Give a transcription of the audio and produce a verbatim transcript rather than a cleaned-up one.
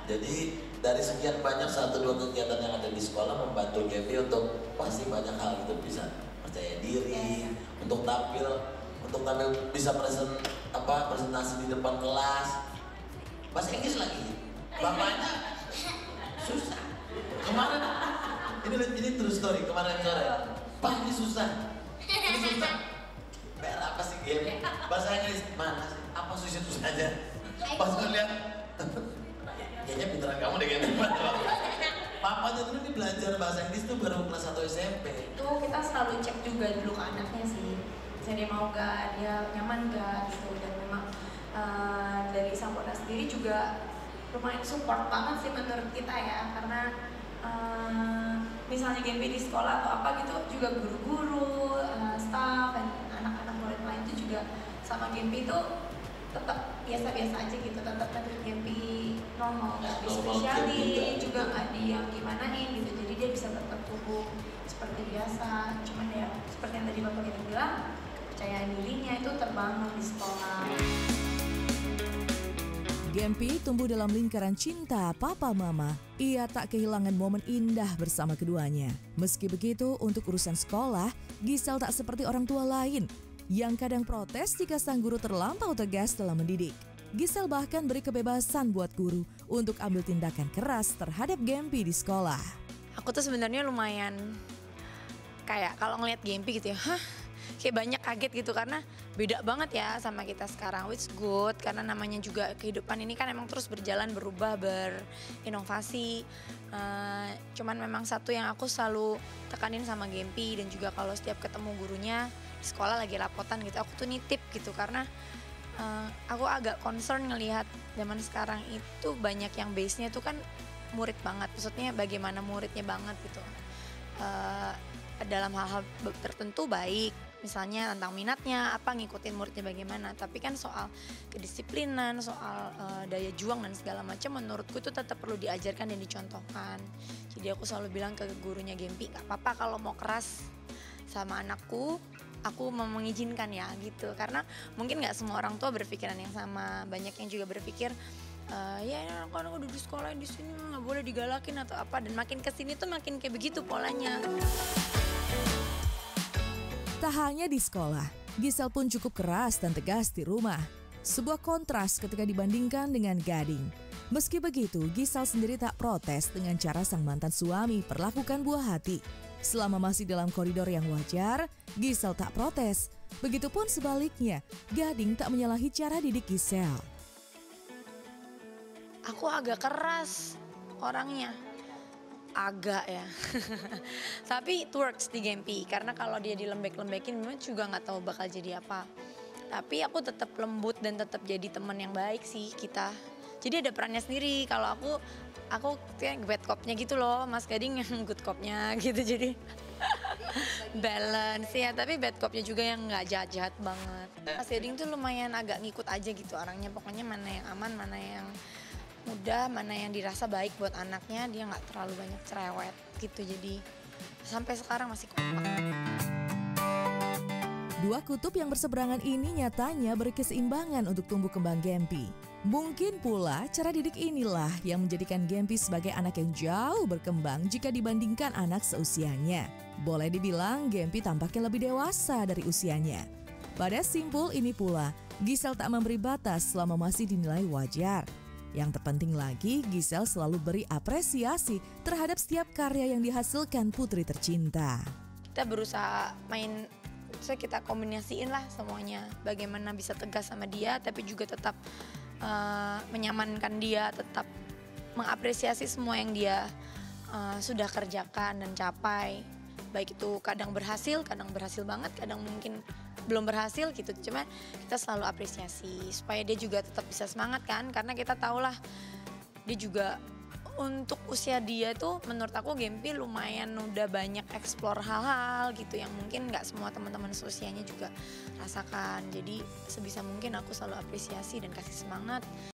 Jadi dari sekian banyak satu dua kegiatan yang ada di sekolah membantu Gaby untuk pasti banyak hal gitu, bisa percaya diri, untuk tampil, untuk tampil bisa present apa presentasi di depan kelas, bahasa Inggris lagi, bapaknya susah. Kemarin ini ini true story kemarin sore, Pak ini susah, ini susah. P R apa sih game? Bahasa Inggris mana sih? Apa susah susahnya? Pas ngeliat kayaknya pinteran kamu deh gitu. Papanya dulu nih belajar bahasa Inggris tuh baru kelas satu S M P. Itu kita selalu cek juga dulu ke anaknya sih. Misalnya dia mau gak, dia nyaman gak gitu. Dan memang uh, dari Sampurna sendiri juga lumayan support banget sih menurut kita ya. Karena uh, misalnya Gempi di sekolah atau apa gitu juga guru-guru, uh, staff, dan anak-anak murid lain itu juga sama Gempi itu tetap biasa-biasa aja gitu, tetap menurut Gempi normal, nggak di spesialin juga, nggak di yang gimanain gitu, jadi dia bisa tetap tumbuh seperti biasa. Cuman ya seperti yang tadi bapak kita bilang, kepercayaan dirinya itu terbangun di sekolah. Gempi tumbuh dalam lingkaran cinta papa mama. Ia tak kehilangan momen indah bersama keduanya. Meski begitu, untuk urusan sekolah, Gisel tak seperti orang tua lain yang kadang protes jika sang guru terlampau tegas dalam mendidik. Gisel bahkan beri kebebasan buat guru untuk ambil tindakan keras terhadap Gempi di sekolah. Aku tuh sebenarnya lumayan kayak kalau ngeliat Gempi gitu ya, hah? Kayak banyak kaget gitu karena beda banget ya sama kita sekarang, which good karena namanya juga kehidupan ini kan emang terus berjalan, berubah, berinovasi. Uh, cuman memang satu yang aku selalu tekanin sama Gempi dan juga kalau setiap ketemu gurunya di sekolah lagi rapotan gitu, aku tuh nitip gitu karena uh, aku agak concern ngelihat zaman sekarang itu banyak yang base-nya tuh kan murid banget, maksudnya bagaimana muridnya banget gitu. Uh, dalam hal-hal tertentu baik, misalnya tentang minatnya apa, ngikutin muridnya bagaimana, tapi kan soal kedisiplinan, soal uh, daya juang dan segala macam menurutku itu tetap perlu diajarkan dan dicontohkan. Jadi aku selalu bilang ke gurunya Gempi, gak apa-apa kalau mau keras sama anakku, aku mau mengizinkan ya gitu, karena mungkin nggak semua orang tua berpikiran yang sama. Banyak yang juga berpikir uh, ya anak-anak udah di sekolah di sini nggak boleh digalakin atau apa, dan makin kesini tuh makin kayak begitu polanya. Tak hanya di sekolah, Gisel pun cukup keras dan tegas di rumah. Sebuah kontras ketika dibandingkan dengan Gading. Meski begitu, Gisel sendiri tak protes dengan cara sang mantan suami perlakukan buah hati. Selama masih dalam koridor yang wajar, Gisel tak protes. Begitupun sebaliknya, Gading tak menyalahi cara didik Gisel. Aku agak keras orangnya. Agak ya. Tapi it works di Gempi karena kalau dia dilembek-lembekin memang juga nggak tahu bakal jadi apa. Tapi aku tetap lembut dan tetap jadi teman yang baik sih kita. Jadi ada perannya sendiri. Kalau aku aku kayak bad cop-nya gitu loh, Mas Gading yang good cop-nya gitu, jadi balance ya, tapi bad cop-nya juga yang nggak jahat-jahat banget. Mas Gading tuh lumayan agak ngikut aja gitu orangnya, pokoknya mana yang aman, mana yang mudah, mana yang dirasa baik buat anaknya, dia nggak terlalu banyak cerewet gitu, jadi sampai sekarang masih kompak. Dua kutub yang berseberangan ini nyatanya beri keseimbangan untuk tumbuh kembang Gempi. Mungkin pula cara didik inilah yang menjadikan Gempi sebagai anak yang jauh berkembang jika dibandingkan anak seusianya. Boleh dibilang Gempi tampaknya lebih dewasa dari usianya. Pada simpul ini pula, Gisel tak memberi batas selama masih dinilai wajar. Yang terpenting lagi, Gisel selalu beri apresiasi terhadap setiap karya yang dihasilkan putri tercinta. Kita berusaha main, so kita kombinasiin lah semuanya. Bagaimana bisa tegas sama dia, tapi juga tetap uh, menyamankan dia, tetap mengapresiasi semua yang dia uh, sudah kerjakan dan capai. Baik itu kadang berhasil, kadang berhasil banget, kadang mungkin belum berhasil gitu. Cuma kita selalu apresiasi supaya dia juga tetap bisa semangat kan, karena kita tahulah dia juga untuk usia dia tuh menurut aku Gempi lumayan udah banyak explore hal-hal gitu yang mungkin nggak semua teman-teman seusianya juga rasakan. Jadi sebisa mungkin aku selalu apresiasi dan kasih semangat.